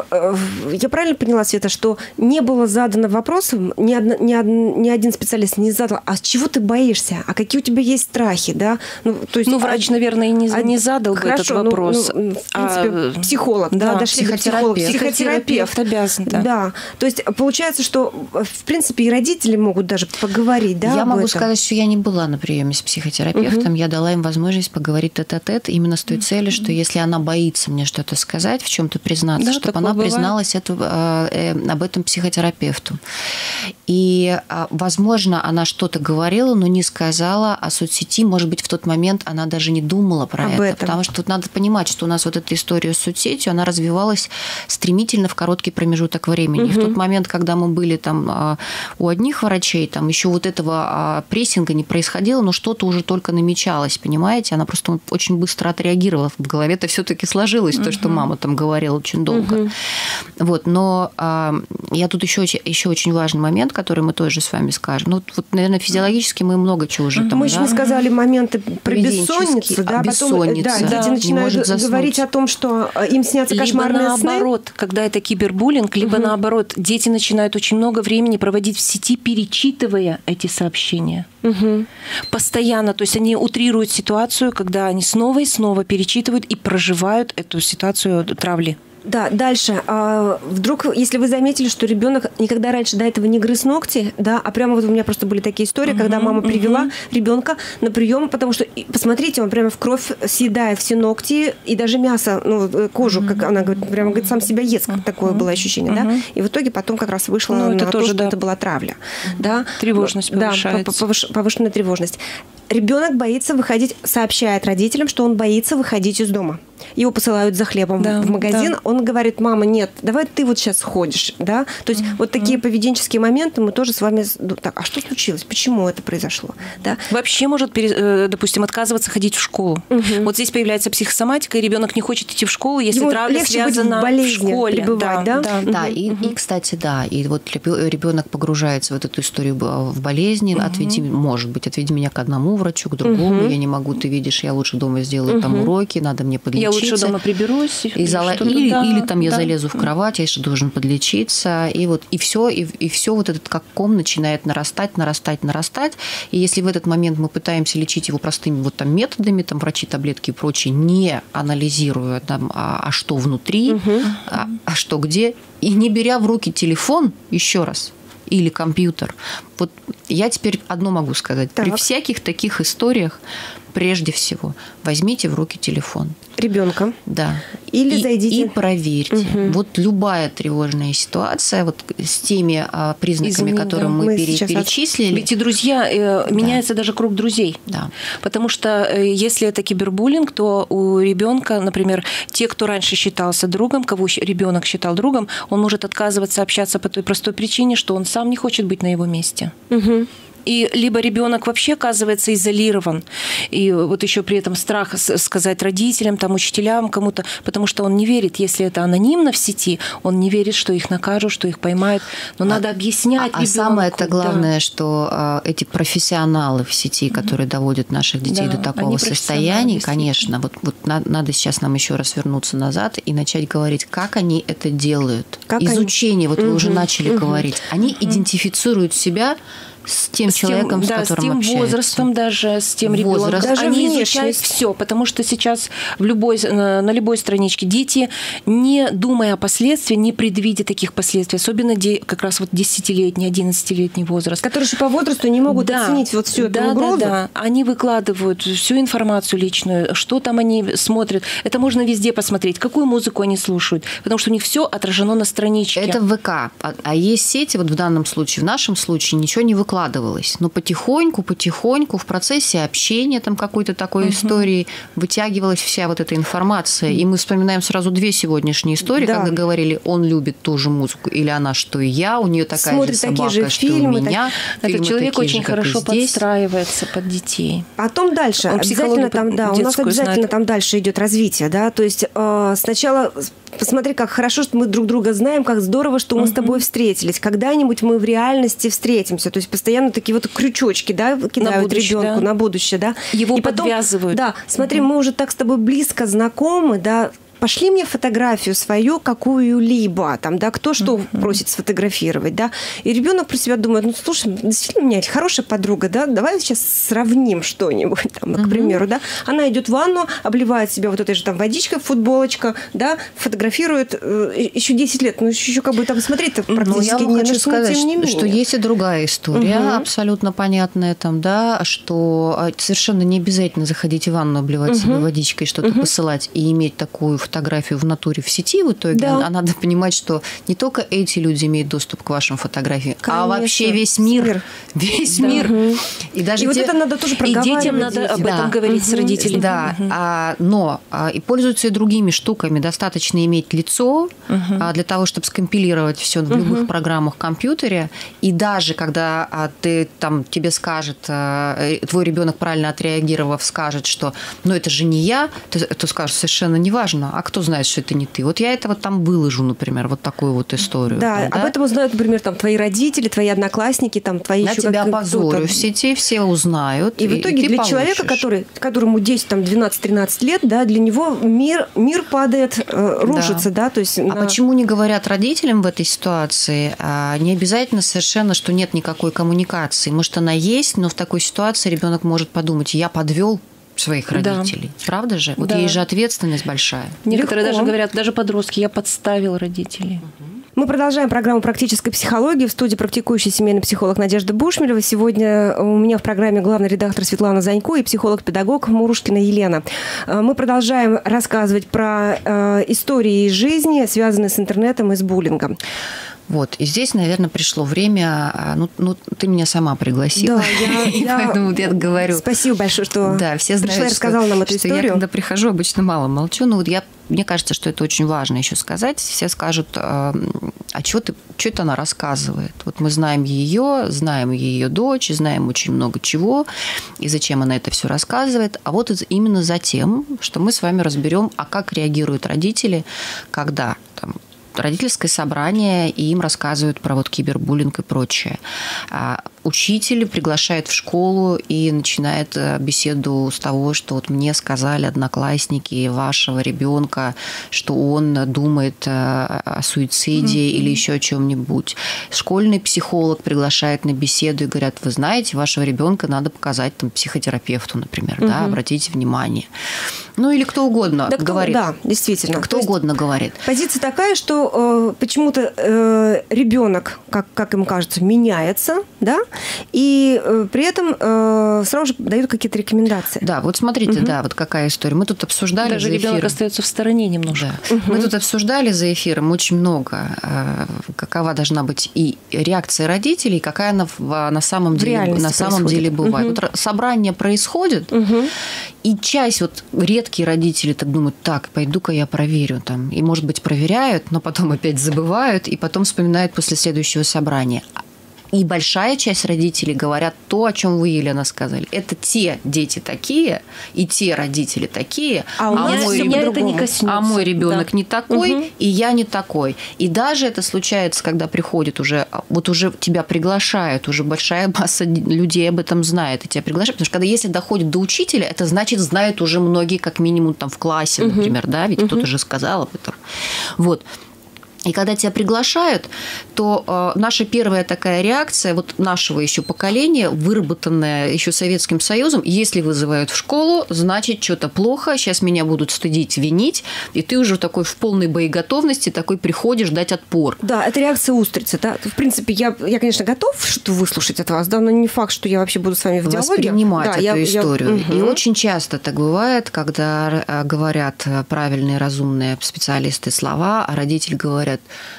я правильно поняла, Света, что не было задано вопросом, ни один специалист не задал: а чего ты боишься, а какие у тебя есть страхи, да? То есть, врач, наверное, и не задал бы этот вопрос. В принципе, психолог, дошли до психолога, психотерапевт обязан, да. Да, то есть получается, что, в принципе, и родители могут даже поговорить, да? Я могу сказать, что я не была на приеме с психотерапевтом, я дала им возможность поговорить тет-а-тет именно с той целью, что если она боится мне что-то сказать, в чем-то признаться, чтобы она призналась об этом психотерапевту. И, возможно, она что-то говорила, но не сказала о соцсети. Может быть, в тот момент она даже не думала про это. Потому что тут надо понимать, что у нас вот эта история с соцсетью, она развивалась стремительно в короткий промежуток времени. И в тот момент, когда мы были там у одних врачей, там еще вот этого прессинга не происходило, но что-то уже только намечалось, понимаете? Она просто очень быстро отреагировала. В голове-то все-таки сложилось то, что мама там говорила очень долго. Вот, но я тут еще очень важный момент, который мы тоже с вами скажем. Ну, вот, наверное, физиологически мы много чего уже там. Мы еще не сказали моменты про бессонницу, да, потом дети начинают говорить о том, что им снятся кошмарные сны. Либо наоборот, когда это кибербуллинг, либо наоборот, дети начинают очень много времени проводить в сети, перечитывая эти сообщения. Постоянно, то есть они утрируют ситуацию, когда они снова и снова перечитывают и проживают эту ситуацию травли. Да, дальше. Вдруг, если вы заметили, что ребенок никогда раньше до этого не грыз ногти, да, а прямо вот у меня просто были такие истории, когда мама привела ребенка на прием, потому что, посмотрите, он прямо в кровь съедает все ногти и даже мясо, кожу, как она говорит, прямо говорит, сам себя ест, как такое было ощущение, да, и в итоге потом как раз вышло на то, что это была травля, да. Тревожность повышается. Да, повышенная тревожность. Ребенок боится выходить, сообщает родителям, что он боится выходить из дома. Его посылают за хлебом в магазин. Да. Он говорит: мама, нет, давай ты вот сейчас ходишь. Да? То есть вот такие поведенческие моменты мы тоже с вами... Так, а что случилось? Почему это произошло? Да? Вообще может, допустим, отказываться ходить в школу. Вот здесь появляется психосоматика, и ребенок не хочет идти в школу, если травля связана в школе. Да, и, кстати, да. И вот ребенок погружается в эту историю в болезни. Отведи меня к одному врачу, к другому. Я не могу, ты видишь, я лучше дома сделаю там уроки, надо мне подлечиться. Я лучше дома приберусь. Или там я залезу в кровать, я еще должен подлечиться. И все вот этот как ком начинает нарастать. И если в этот момент мы пытаемся лечить его простыми вот там методами, там врачи, таблетки и прочее, не анализируя там, а что внутри, а что где, и не беря в руки телефон, еще раз, или компьютер. Вот я теперь одно могу сказать. При всяких таких историях, прежде всего, возьмите в руки телефон. Ребенка. Да. Или зайдите. И проверьте. Вот любая тревожная ситуация, вот с теми признаками, которые мы перечислили. Ведь и друзья, меняется даже круг друзей. Да. Потому что если это кибербуллинг, то у ребенка, например, те, кто раньше считался другом, кого ребенок считал другом, он может отказываться общаться по той простой причине, что он сам не хочет быть на его месте. И либо ребенок вообще оказывается изолирован, и вот еще при этом страх сказать родителям, там, учителям, кому-то, потому что он не верит, если это анонимно в сети, он не верит, что их накажут, что их поймают. Но надо объяснять ребенку. Самое-то главное, что эти профессионалы в сети, которые доводят наших детей до такого состояния, конечно, вот надо сейчас нам еще раз вернуться назад и начать говорить, как они это делают. Изучение, вот вы уже начали говорить. Они идентифицируют себя с тем человеком, с которым общаются. С тем возрастом даже, с тем ребенком. Они изучают все, потому что сейчас на любой страничке дети, не думая о последствиях, не предвидя таких последствий, особенно как раз вот 10-летний, 11-летний возраст. Которые же по возрасту не могут оценить вот всю эту угрозу. Да, они выкладывают всю информацию личную, что там они смотрят. Это можно везде посмотреть, какую музыку они слушают, потому что у них все отражено на страничке. Это в ВК. А есть сети, вот в данном случае, в нашем случае ничего не выкладывается. Но потихоньку в процессе общения там какой-то такой истории вытягивалась вся вот эта информация. И мы вспоминаем сразу две сегодняшние истории, когда говорили, он любит ту же музыку, или она, что и я, у нее такая смотрит же собака, такие же что фильмы, и у меня. Этот человек очень хорошо подстраивается под детей. Потом дальше. Обязательно там, у нас обязательно там дальше идет развитие. Да? То есть сначала посмотри, как хорошо, что мы друг друга знаем, как здорово, что мы с тобой встретились. Когда-нибудь мы в реальности встретимся. То есть постоянно такие вот крючочки, да, кидают ребенку на будущее, да. Его и потом подвязывают. Да, смотри, мы уже так с тобой близко знакомы, да. Пошли мне фотографию свою какую-либо, там, да, кто что просит сфотографировать, да, и ребенок про себя думает, ну, слушай, действительно, у меня хорошая подруга, да, давай сейчас сравним что-нибудь, там, к примеру, да, она идет в ванну, обливает себя вот этой же там водичкой, футболочка, да, фотографирует еще 10 лет, ну, еще как бы там смотреть-то практически не хочу сказать, что есть и другая история, абсолютно понятная там, да, что совершенно не обязательно заходить в ванну, обливать себя водичкой, что-то посылать и иметь такую фотографию в натуре в сети в итоге, а надо понимать, что не только эти люди имеют доступ к вашим фотографиям, а вообще весь мир. Весь мир. И даже вот это надо тоже проговаривать. И детям надо об этом говорить с родителями. Да, но и пользуются и другими штуками. Достаточно иметь лицо для того, чтобы скомпилировать все в любых программах в компьютере. И даже когда тебе скажет, твой ребенок, правильно отреагировав, скажет, что ну это же не я, то скажешь, совершенно неважно. А кто знает, что это не ты? Вот я это вот там выложу, например, вот такую вот историю. Да, об этом узнают, например, там твои родители, твои одноклассники, там твои я еще тебя опозорю в сети, все узнают. И в итоге для человека, которому 10, там, 12-13 лет, да, для него мир падает, рушится, да, то есть. Почему не говорят родителям в этой ситуации? Не обязательно совершенно, что нет никакой коммуникации. Может, она есть, но в такой ситуации ребенок может подумать: я подвел своих родителей. Да. Правда же? Вот есть же ответственность большая. Некоторые даже говорят, даже подростки, я подставил родителей. Мы продолжаем программу «Практической психологии». В студии практикующий семейный психолог Надежда Бушмелева. Сегодня у меня в программе главный редактор Светлана Занько и психолог-педагог Мурушкина Елена. Мы продолжаем рассказывать про истории из жизни, связанные с интернетом и с буллингом. Вот, и здесь, наверное, пришло время. Ну, ты меня сама пригласила. Да, поэтому я говорю. Спасибо большое, что все знают, пришла и рассказала нам эту историю. Я когда прихожу, обычно мало молчу. Но вот мне кажется, что это очень важно еще сказать. Все скажут: а что это она рассказывает? Вот мы знаем ее дочь, знаем очень много чего, и зачем она это все рассказывает. А вот именно за тем, что мы с вами разберем, а как реагируют родители, когда там родительское собрание, и им рассказывают про вот кибербуллинг и прочее. Учитель приглашает в школу и начинает беседу с того, что вот мне сказали одноклассники вашего ребенка, что он думает о суициде или еще о чем-нибудь. Школьный психолог приглашает на беседу и говорят: вы знаете, вашего ребенка надо показать там психотерапевту, например, да, обратите внимание. Ну или кто угодно говорит. Да, действительно. Кто угодно говорит. Позиция такая, что почему-то ребенок, как им кажется, меняется, да, и при этом сразу же дают какие-то рекомендации. Да, вот смотрите, вот какая история. Мы тут обсуждали даже ребенок остается в стороне немножко. Да. Мы тут обсуждали за эфиром очень много, какова должна быть и реакция родителей, какая она на самом деле бывает. Вот собрание происходит, и часть, вот редкие родители так думают: так, пойду-ка я проверю там. И, может быть, проверяют, но потом опять забывают, и потом вспоминают после следующего собрания. И большая часть родителей говорят то, о чем вы, Елена, сказали. Это те дети такие, и те родители такие, а мой ребенок не такой, и я не такой. И даже это случается, когда приходит уже тебя приглашают, уже большая масса людей об этом знает, и тебя приглашают. Потому что когда если доходит до учителя, это значит, знают уже многие, как минимум там в классе, например, да, ведь кто-то же сказал об этом. Вот. И когда тебя приглашают, то наша первая такая реакция вот нашего еще поколения, выработанная еще Советским Союзом, если вызывают в школу, значит, что-то плохо, сейчас меня будут стыдить, винить, и ты уже такой в полной боеготовности такой приходишь дать отпор. Да, это реакция устрицы. Да? В принципе, я, конечно, готов что выслушать от вас, да, но не факт, что я вообще буду с вами в диалоге. Воспринимать эту историю. И очень часто так бывает, когда говорят правильные, разумные специалисты слова, а родитель говорят: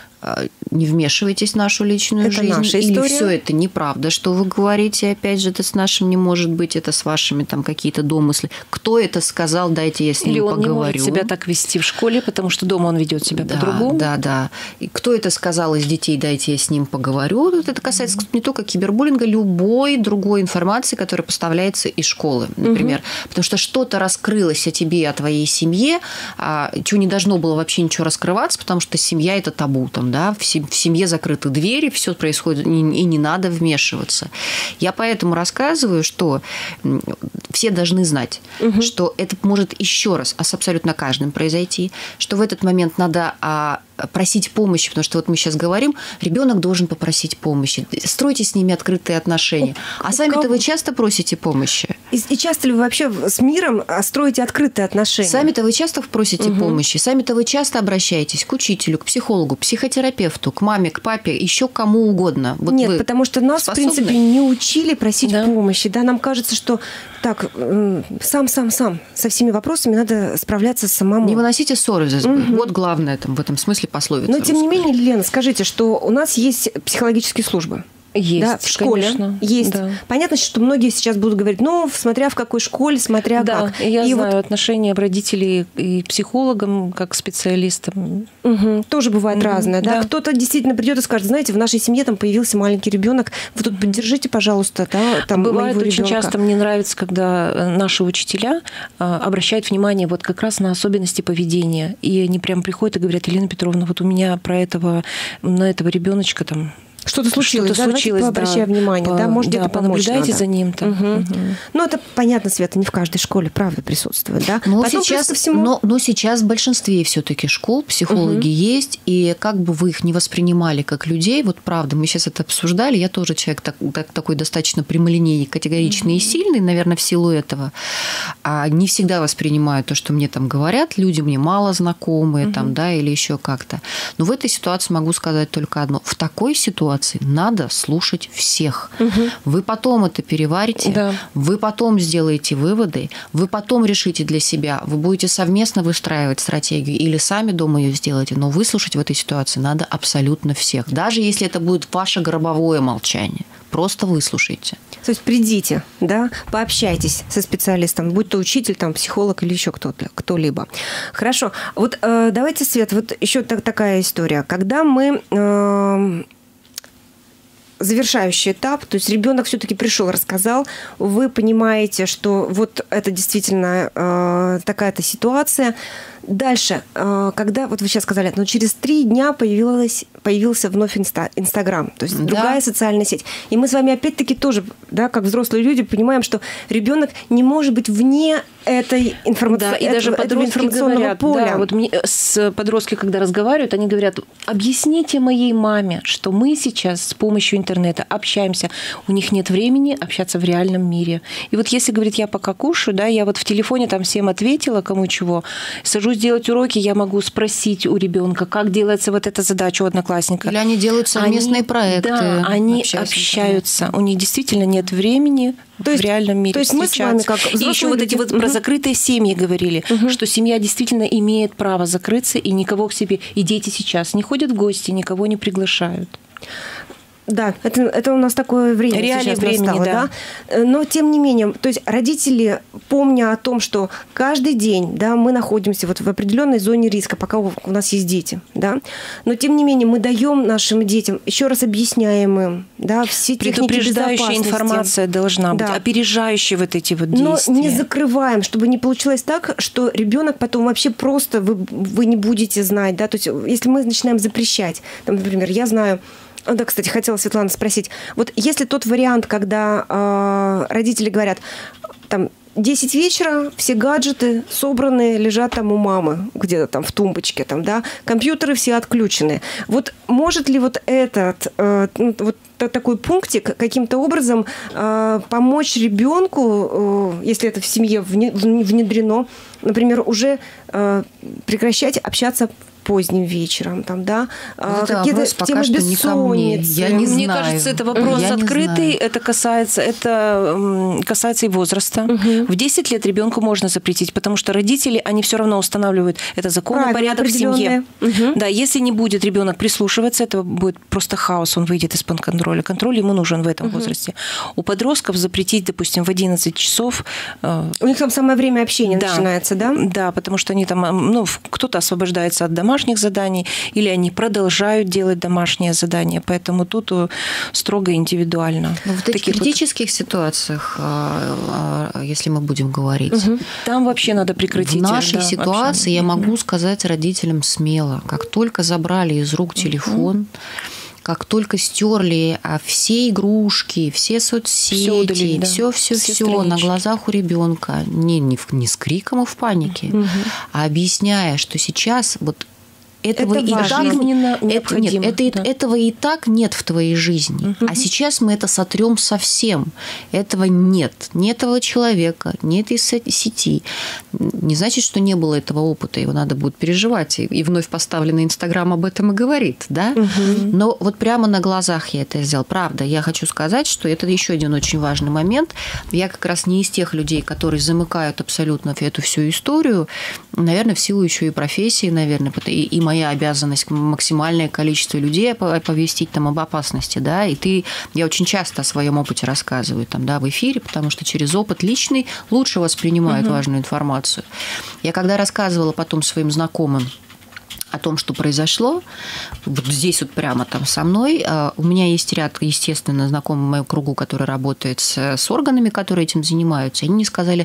не вмешивайтесь в нашу личную жизнь. Наша или история. все это неправда, что вы говорите, опять же, это с нашим не может быть, это с вашими там какие-то домыслы. Кто это сказал, дайте я с ним поговорю. Или он не может себя так вести в школе, потому что дома он ведет себя по-другому. Да. И кто это сказал из детей, дайте я с ним поговорю. Это касается не только кибербуллинга, любой другой информации, которая поставляется из школы, например. Потому что что-то раскрылось о тебе, о твоей семье, чего не должно было вообще ничего раскрываться, потому что семья – это табу. Там, да, в семье закрыты двери, все происходит, и не надо вмешиваться. Я поэтому рассказываю, что все должны знать, что это может еще раз с абсолютно каждым произойти, что в этот момент надо просить помощи, потому что вот мы сейчас говорим, ребенок должен попросить помощи. Стройте с ними открытые отношения. А сами-то вы часто просите помощи? И часто ли вы вообще с миром строите открытые отношения? Сами-то вы часто просите помощи? Сами-то вы часто обращаетесь к учителю, к психологу, к психотерапевту, к маме, к папе, еще к кому угодно? Вот нет, потому что нас, способны? В принципе, не учили просить помощи. Да? Нам кажется, что так, сам со всеми вопросами надо справляться самому. Не выносите ссоры из избы. Вот главное там, в этом смысле пословица. Но, тем не менее, Лена, скажите, что у нас есть психологические службы. Есть, да, в школе конечно. Есть. Да. Понятно, что многие сейчас будут говорить, смотря в какой школе, смотря как. Да, я знаю отношения родителей и психологам, как к специалистам. Тоже бывает разное. Да? Кто-то действительно придет и скажет, знаете, в нашей семье там появился маленький ребенок, вы тут поддержите, пожалуйста, там бывает моего очень ребенка. часто, мне нравится, когда наши учителя обращают внимание вот как раз на особенности поведения. И они прям приходят и говорят: Елена Петровна, вот у меня на этого ребеночка там что-то случилось, да, обращая внимание, да, может, где-то помочь понаблюдайте за ним там. Ну, это понятно, Света, не в каждой школе, правда, присутствует, да. Но сейчас в большинстве все-таки школ психологи есть, и как бы вы их не воспринимали как людей, вот правда, мы сейчас это обсуждали, я тоже человек такой достаточно прямолинейный, категоричный и сильный, наверное, в силу этого, не всегда воспринимаю то, что мне там говорят, люди мне мало знакомые, там, да, или еще как-то. Но в этой ситуации могу сказать только одно: в такой ситуации надо слушать всех. Вы потом это переварите, вы потом сделаете выводы, вы потом решите для себя, вы будете совместно выстраивать стратегию или сами дома ее сделаете, но выслушать в этой ситуации надо абсолютно всех. Даже если это будет ваше гробовое молчание. Просто выслушайте. То есть придите, да, пообщайтесь со специалистом, будь то учитель, там, психолог или еще кто-либо. Хорошо. Вот давайте, Свет, вот еще такая история. Когда мы... завершающий этап, то есть ребенок все-таки пришел, рассказал, вы понимаете, что вот это действительно такая-то ситуация. Дальше, когда, вот вы сейчас сказали, через 3 дня появился вновь Инстаграм, то есть другая социальная сеть. И мы с вами опять-таки тоже, да, как взрослые люди, понимаем, что ребенок не может быть вне этой информационного и даже подростки говорят, поля. Да, вот с подростки, когда разговаривают, они говорят: объясните моей маме, что мы сейчас с помощью интернета общаемся, у них нет времени общаться в реальном мире. И вот если, говорит, я пока кушаю, да, я вот в телефоне там всем ответила, кому чего, сажусь делать уроки, я могу спросить у ребенка, как делается вот эта задача у одноклассника. Или они делают совместные проекты. Да, они общаются. У них действительно нет времени в реальном мире. То есть мы с вами как взрослые и еще вот эти вот про закрытые семьи говорили, что семья действительно имеет право закрыться, и никого к себе, и дети сейчас не ходят в гости, никого не приглашают. Да, это у нас такое время Реалии сейчас времени, настало, да. Но тем не менее, то есть родители, помня о том, что каждый день, да, мы находимся вот в определенной зоне риска, пока у нас есть дети, да, но тем не менее мы даем нашим детям, еще раз объясняем им, да, все техники безопасности. Предупреждающая информация должна быть, опережающая вот эти вот действия. Но не закрываем, чтобы не получилось так, что ребенок потом вообще просто вы не будете знать, да, то есть если мы начинаем запрещать, там, например, я знаю. Да, кстати, хотела Светлана спросить. Вот если тот вариант, когда родители говорят, там, 10 вечера, все гаджеты собраны, лежат там у мамы, где-то там в тумбочке, там, да, компьютеры все отключены. Вот может ли вот этот вот такой пунктик каким-то образом помочь ребенку, если это в семье внедрено, например, уже прекращать общаться поздним вечером, там, да, какие-то темы бессонницы. Я не знаю. Мне кажется, это вопрос открытый, это касается и возраста. В 10 лет ребенку можно запретить, потому что родители, они все равно устанавливают это закон и порядок в семье. Да, если не будет ребенок прислушиваться, это будет просто хаос, он выйдет из-под контроля. Контроль ему нужен в этом возрасте. У подростков запретить, допустим, в 11 часов. У них там самое время общения начинается, да? Да, потому что они там, кто-то освобождается от домашних заданий, или они продолжают делать домашние задания. Поэтому тут строго индивидуально. Но в таких критических ситуациях, если мы будем говорить, там вообще надо прекратить. В нашей ситуации я могу сказать родителям смело, как только забрали из рук телефон, как только стерли все игрушки, все соцсети, все на глазах у ребенка, не с криком и в панике, а объясняя, что сейчас вот этого и так нет в твоей жизни. А сейчас мы это сотрем совсем. Этого нет. Ни этого человека, ни этой сети. Не значит, что не было этого опыта. Его надо будет переживать. И вновь поставленный Инстаграм об этом и говорит. Да? Но вот прямо на глазах я это сделал. Правда, я хочу сказать, что это еще один очень важный момент. Я как раз не из тех людей, которые замыкают абсолютно эту всю историю. Наверное, в силу еще и профессии, наверное, и моя обязанность максимальное количество людей оповестить там об опасности, да, и я очень часто о своем опыте рассказываю там, да, в эфире, потому что через опыт личный лучше воспринимают важную информацию. Я когда рассказывала потом своим знакомым о том, что произошло, вот здесь вот прямо там со мной, у меня есть ряд, естественно, знакомых в моем кругу, который работает с органами, которые этим занимаются, они мне сказали: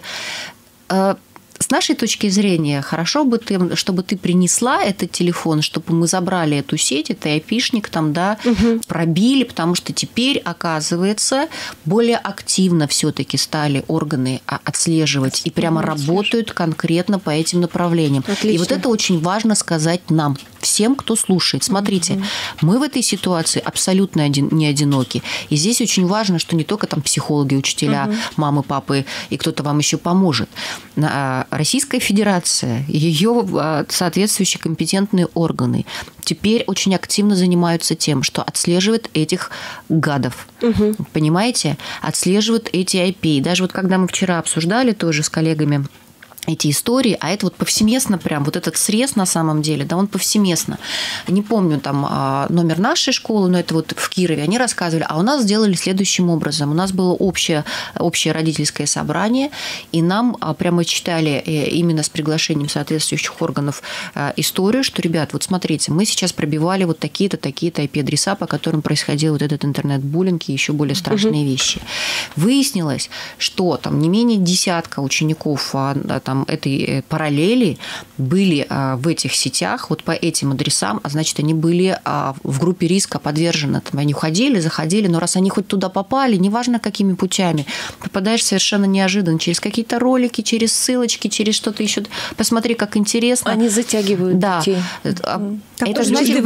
с нашей точки зрения, хорошо бы чтобы ты принесла этот телефон, чтобы мы забрали эту сеть, это айпишник там, да, пробили, потому что теперь, оказывается, более активно все-таки стали органы отслеживать и прямо работают конкретно по этим направлениям. Отлично. И вот это очень важно сказать нам, всем, кто слушает. Смотрите, мы в этой ситуации абсолютно не одиноки. И здесь очень важно, что не только там психологи, учителя, мамы, папы и кто-то вам еще поможет. Российская Федерация, ее соответствующие компетентные органы теперь очень активно занимаются тем, что отслеживают этих гадов. Понимаете? Отслеживают эти IP. Даже вот когда мы вчера обсуждали тоже с коллегами эти истории, а это вот повсеместно прям, вот этот срез на самом деле, да, он повсеместно. Не помню там номер нашей школы, но это вот в Кирове, они рассказывали, а у нас сделали следующим образом. У нас было общее родительское собрание, и нам прямо читали именно с приглашением соответствующих органов историю, что, ребят, вот смотрите, мы сейчас пробивали вот такие-то IP-адреса, по которым происходил вот этот интернет-буллинг и еще более страшные вещи. Выяснилось, что там не менее десятка учеников там этой параллели были в этих сетях, вот по этим адресам, а значит, они были в группе риска подвержены. Там они уходили, заходили, но раз они хоть туда попали, неважно какими путями, попадаешь совершенно неожиданно, через какие-то ролики, через ссылочки, через что-то еще. Посмотри, как интересно. Они затягивают детей. Это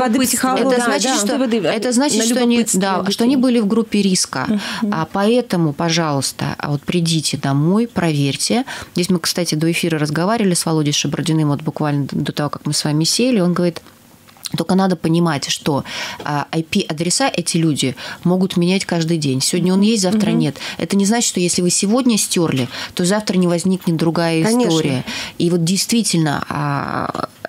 значит, что они были в группе риска. Поэтому, пожалуйста, вот придите домой, проверьте. Здесь мы, кстати, до эфира разговаривали с Володей Шабардиным, вот буквально до того, как мы с вами сели, он говорит: только надо понимать, что IP-адреса эти люди могут менять каждый день. Сегодня он есть, завтра нет. Это не значит, что если вы сегодня стерли, то завтра не возникнет другая история. И вот действительно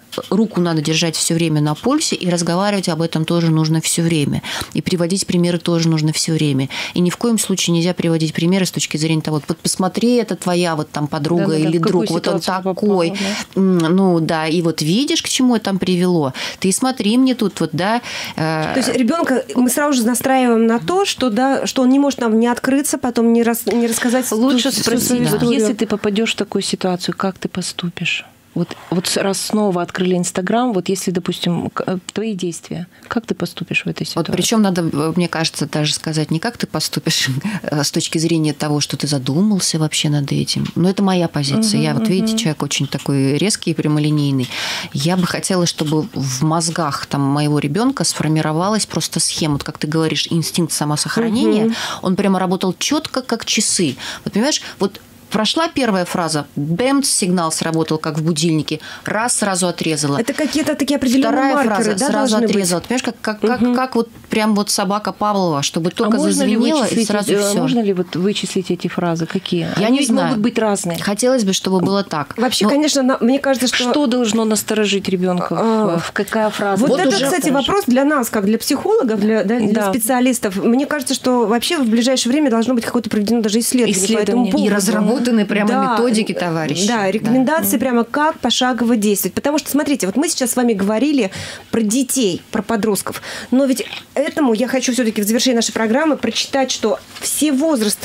руку надо держать все время на пульсе, и разговаривать об этом тоже нужно все время. И приводить примеры тоже нужно все время. И ни в коем случае нельзя приводить примеры с точки зрения того, вот посмотри, это твоя вот там подруга или друг, вот он такой. Ну да, и вот видишь, к чему это там привело. Ты смотри мне тут вот, да. То есть ребенка мы сразу же настраиваем на то, что, да, что он не может нам не открыться, потом не рассказать. Лучше спросить, если ты попадешь в такую ситуацию, как ты поступишь? Вот раз снова открыли Инстаграм, вот если, допустим, твои действия, как ты поступишь в этой ситуации? Вот причем надо, мне кажется, даже сказать не как ты поступишь с точки зрения того, что ты задумался вообще над этим. Но это моя позиция. Я вот, видите, человек очень такой резкий и прямолинейный. Я бы хотела, чтобы в мозгах там моего ребенка сформировалась просто схема. Вот как ты говоришь, инстинкт самосохранения, он прямо работал четко, как часы. Вот понимаешь, вот прошла первая фраза, бэмс, сигнал сработал, как в будильнике, раз, сразу отрезала. Это какие-то такие определенные Вторая маркеры, фраза, да, сразу отрезала. Быть? Понимаешь, как вот прям вот собака Павлова, чтобы только зазвенела, и сразу все. Можно ли вот вычислить эти фразы? Какие? Я не знаю. Могут быть разные. Хотелось бы, чтобы было так. Вообще, конечно, мне кажется, что должно насторожить ребенка? Какая фраза? Вот это, кстати, вопрос для нас, как для психологов, для специалистов. Мне кажется, что вообще в ближайшее время должно быть какое-то проведено даже исследование по этому поводу. И разработаны прямо методики, товарищи. Да, рекомендации прямо как пошагово действовать. Потому что, смотрите, вот мы сейчас с вами говорили про детей, про подростков. Но ведь этому я хочу все-таки в завершении нашей программы прочитать, что все возрасты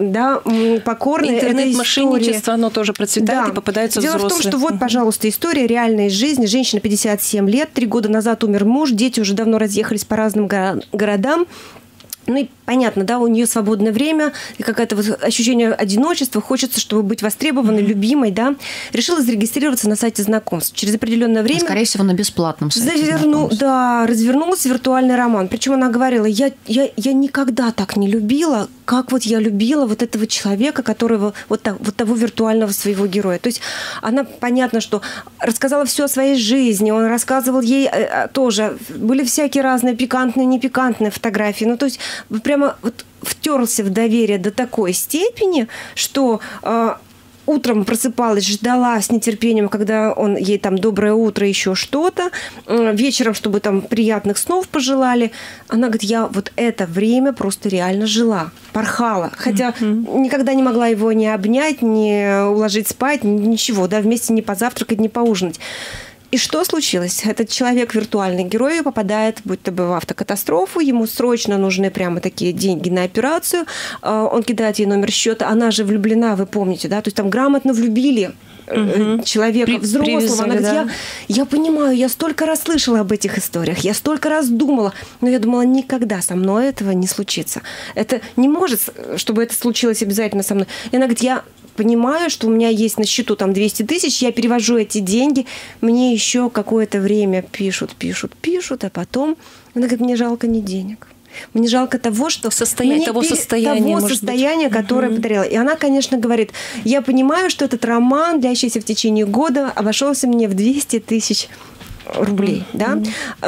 покорны. Интернет-мошенничество, оно тоже процветает и попадается взрослым. Дело в том, что вот, пожалуйста, история реальная из жизни. Женщина 57 лет, 3 года назад умер муж, дети уже давно разъехались по разным городам. Ну и понятно, да, у нее свободное время и какое-то вот ощущение одиночества, хочется, чтобы быть востребованной, любимой, да. Решила зарегистрироваться на сайте знакомств. Через определенное время... Скорее всего, на бесплатном сайте знакомств. Да, развернулся виртуальный роман. Причем она говорила, я никогда так не любила, как вот я любила вот этого человека, которого вот того виртуального своего героя. То есть она, понятно, что рассказала все о своей жизни, он рассказывал ей тоже, были всякие разные пикантные, непикантные фотографии. Ну, то есть прямо вот втерся в доверие до такой степени, что утром просыпалась, ждала с нетерпением, когда он ей там доброе утро, еще что-то. Вечером, чтобы там приятных снов пожелали. Она говорит, я вот это время просто реально жила, порхала. Хотя никогда не могла его ни обнять, ни уложить спать, ничего, да, вместе не позавтракать, не поужинать. И что случилось? Этот человек, виртуальный герой, попадает будто бы в автокатастрофу, ему срочно нужны прямо такие деньги на операцию, он кидает ей номер счета, она же влюблена, вы помните, да, то есть там грамотно влюбили человека взрослого. Она говорит, я понимаю, я столько раз слышала об этих историях, я столько раз думала, но я думала, никогда со мной этого не случится. Это не может, чтобы это случилось обязательно со мной. И она говорит, я понимаю, что у меня есть на счету там 200 тысяч, я перевожу эти деньги, мне еще какое-то время пишут, а потом она говорит, мне жалко не денег. Мне жалко того, что того состояния, которое подарила. И она, конечно, говорит, я понимаю, что этот роман, длящийся в течение года, обошелся мне в 200 тысяч рублей, да,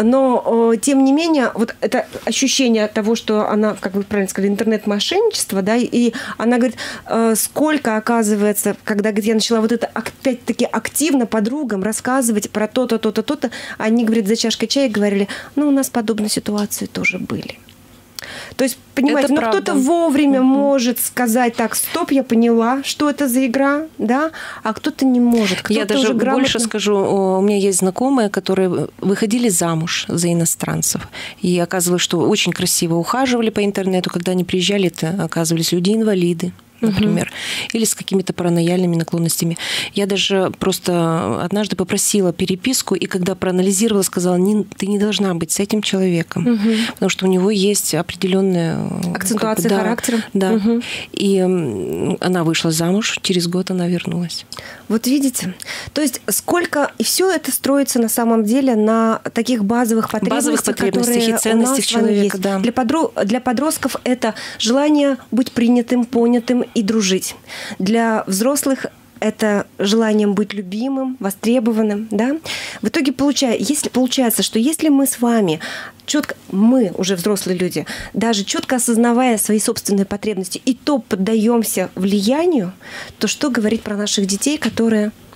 но тем не менее вот это ощущение того, что она, как вы правильно сказали, интернет-мошенничество, да, и она говорит, сколько оказывается, когда, говорит, я начала вот это опять-таки активно подругам рассказывать про то-то, то-то, то-то, они, говорит, за чашкой чая говорили, ну, у нас подобные ситуации тоже были. То есть, понимаете, ну кто-то вовремя может сказать, так, стоп, я поняла, что это за игра, да, а кто-то не может. Кто-то я даже уже грамотно... больше скажу, у меня есть знакомые, которые выходили замуж за иностранцев, и оказывалось, что очень красиво ухаживали по интернету, когда они приезжали, это оказывались люди-инвалиды, например, или с какими-то паранояльными наклонностями. Я даже просто однажды попросила переписку, и когда проанализировала, сказала, ты не должна быть с этим человеком, потому что у него есть определенная акцентуация характера. Да. И она вышла замуж, через год она вернулась. Вот видите? То есть сколько... И все это строится на самом деле на таких базовых потребностях, которые и ценностях человека. Да. Для подростков это желание быть принятым, понятым и дружить. Для взрослых это желанием быть любимым, востребованным, да? В итоге получается, что если мы с вами четко, мы уже взрослые люди, даже четко осознавая свои собственные потребности и то поддаемся влиянию, то что говорить про наших детей, которые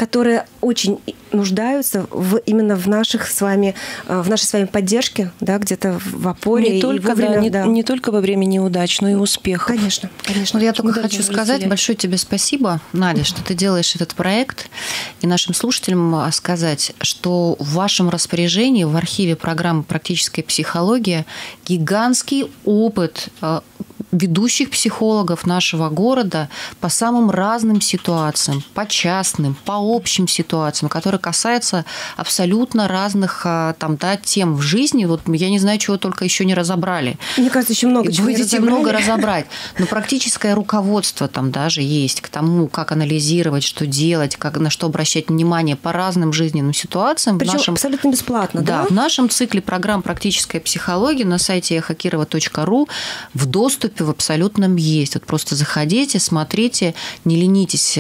которые очень нуждаются именно в нашей с вами поддержке, да, где-то в опоре. Не только, не только во время неудач, но и успехов. Конечно, конечно. Я только хочу сказать большое тебе спасибо, Надя, что ты делаешь этот проект, и нашим слушателям сказать, что в вашем распоряжении в архиве программы «Практическая психология» гигантский опыт ведущих психологов нашего города по самым разным ситуациям, по частным, по общим ситуациям, которые касаются абсолютно разных тем в жизни. Вот я не знаю, чего только еще не разобрали. Мне кажется, еще много чего будете много разобрать. Но практическое руководство там даже есть к тому, как анализировать, что делать, на что обращать внимание по разным жизненным ситуациям. Причем абсолютно бесплатно, да? Да, в нашем цикле программ «Практическая психология» на сайте ехакирова.ру в доступе в абсолютном есть. Вот просто заходите, смотрите, не ленитесь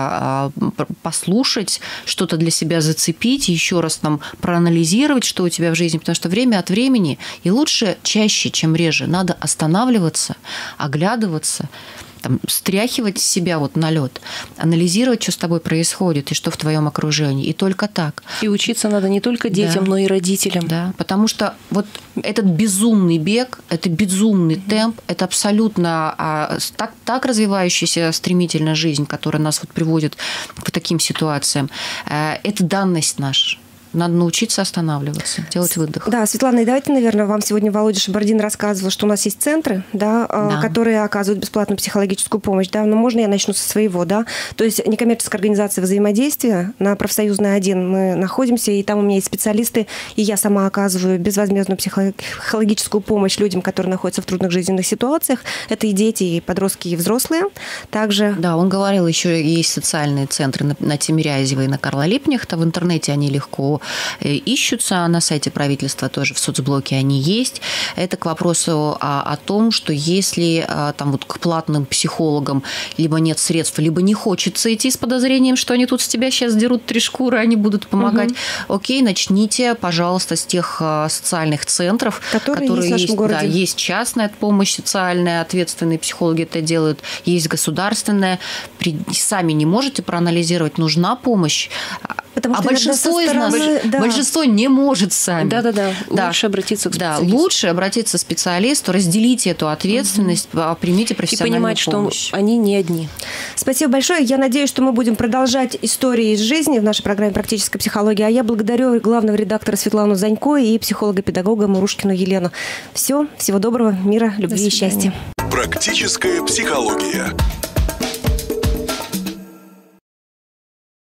послушать, что-то для себя зацепить, еще раз там проанализировать, что у тебя в жизни, потому что время от времени, и лучше чаще, чем реже, надо останавливаться, оглядываться, стряхивать себя на лед, анализировать, что с тобой происходит и что в твоем окружении. И только так. И учиться надо не только детям, но и родителям. Да, потому что вот этот безумный бег, это безумный темп, это абсолютно так развивающаяся стремительно жизнь, которая нас приводит к таким ситуациям. Это данность наша. Надо научиться останавливаться, делать выдох. Да, Светлана, и давайте, наверное, вам сегодня Володя Шабардин рассказывал, что у нас есть центры, да, которые оказывают бесплатную психологическую помощь. Да? Но можно я начну со своего? Да? То есть некоммерческая организация взаимодействия на Профсоюзной 1 мы находимся, и там у меня есть специалисты, и я сама оказываю безвозмездную психологическую помощь людям, которые находятся в трудных жизненных ситуациях. Это и дети, и подростки, и взрослые. Также... Да, он говорил, еще есть социальные центры на Тимирязева и на Карла Липкнехта. В интернете они легко ищутся, на сайте правительства тоже в соцблоке они есть. Это к вопросу о том, что если к платным психологам либо нет средств, либо не хочется идти с подозрением, что они тут с тебя сейчас дерут 3 шкуры, они будут помогать. Окей, начните, пожалуйста, с тех социальных центров, которые есть в нашем городе. Да, есть частная помощь социальная, ответственные психологи это делают, есть государственная. Сами не можете проанализировать, нужна помощь. Потому что большинство из нас, большинство не может сами. Да. Лучше обратиться к специалисту. Да, лучше обратиться к специалисту, разделите эту ответственность, примите профессиональную помощь. И понимать, что они не одни. Спасибо большое. Я надеюсь, что мы будем продолжать истории из жизни в нашей программе «Практическая психология». А я благодарю главного редактора Светлану Занько и психолога-педагога Мурушкину Елену. Всего доброго, мира, любви и счастья. Практическая психология.